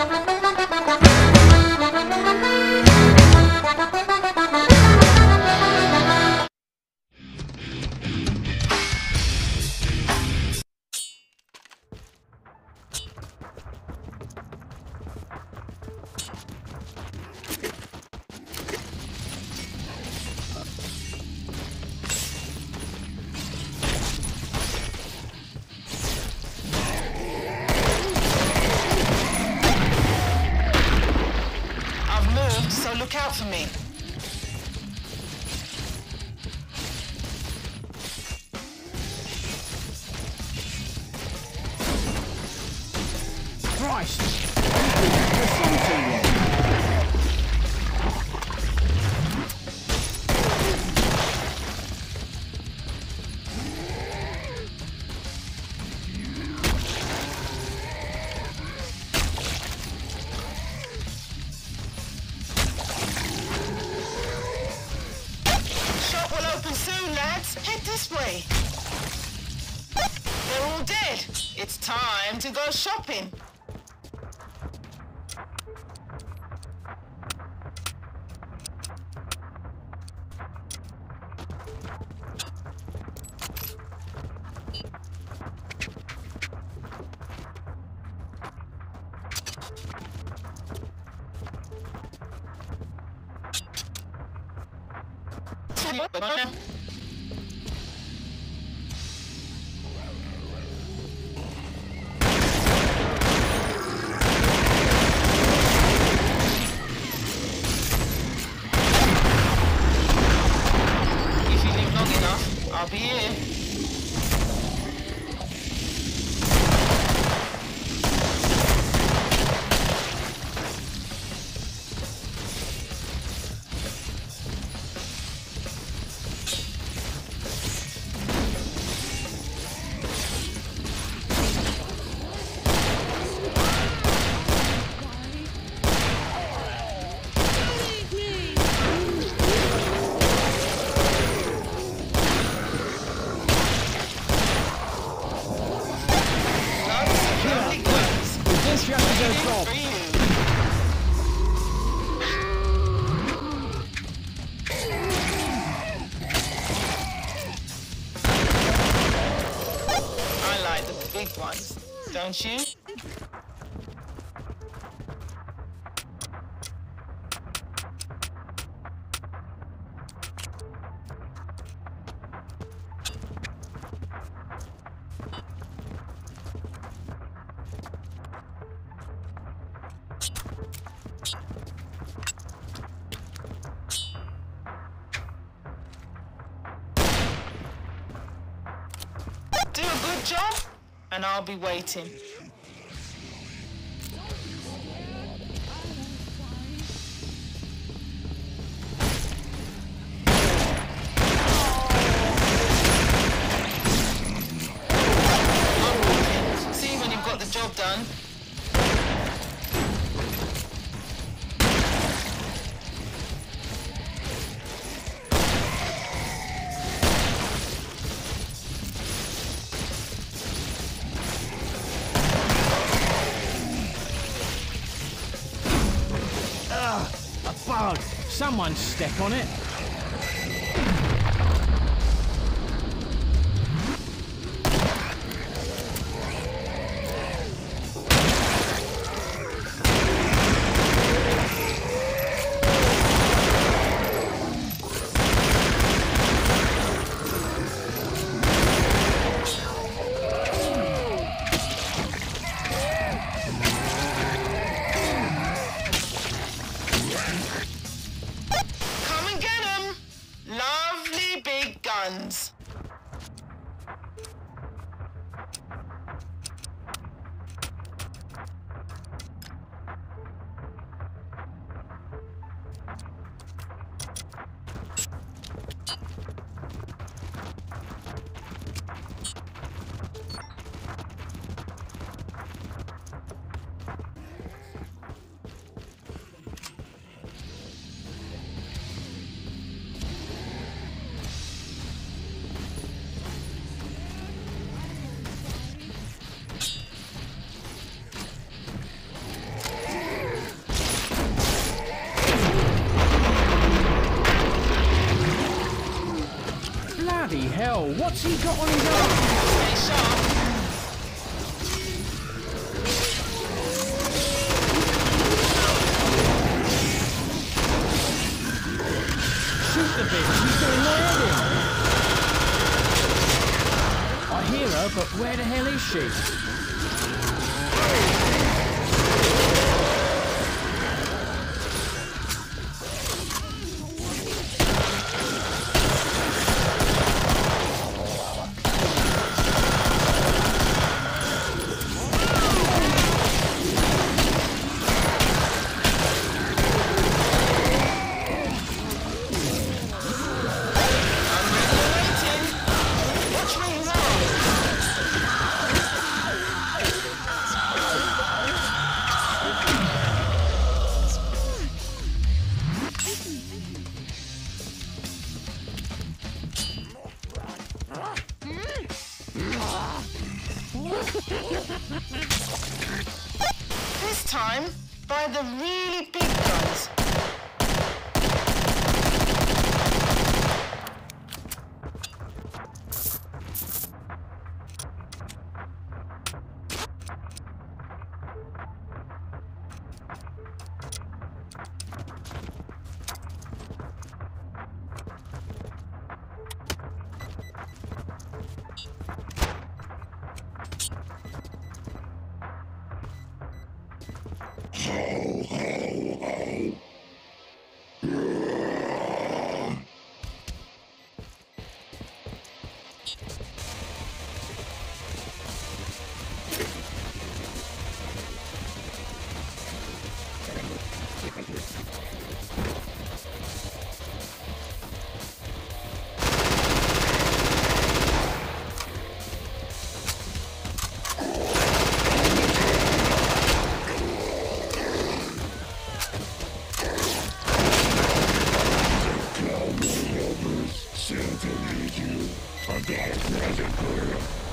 So look out for me. Christ! This song too long. Shop will open soon, lads. Head this way. They're all dead. It's time to go shopping. If you live long enough, I'll be here. This just a job. I like the big ones, don't you? Do a good job, and I'll be waiting. See when you've got the job done. A bug! Someone step on it! Come and get hell? What's he got on his arm? Stay sharp. Shoot the bitch, she's getting my head in. I hear her, but where the hell is she? This time, by the really big guns. Santa needs you. A dark magic girl.